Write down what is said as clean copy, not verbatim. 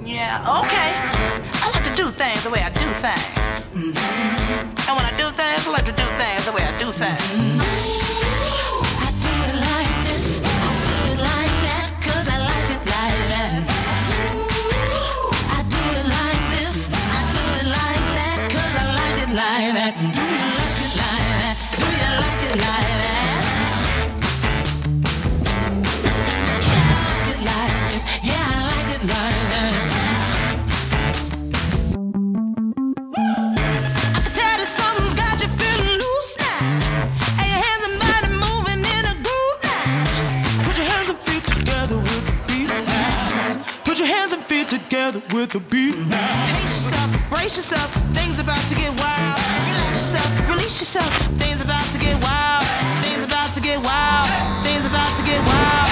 Yeah, okay. I like to do things the way I do things. And when I do things, I like to do things the way I do things. I do it like this, I do it like that, 'cause I like it like that. I do it like this, I do it like that, 'cause I like it like that. Do you like it like that? Do you like it like that? Yeah, I like it like this, yeah, I like it like that. Together with the beat. Pace yourself, brace yourself, things about to get wild. Relax yourself, release yourself, things about to get wild. Things about to get wild. Things about to get wild.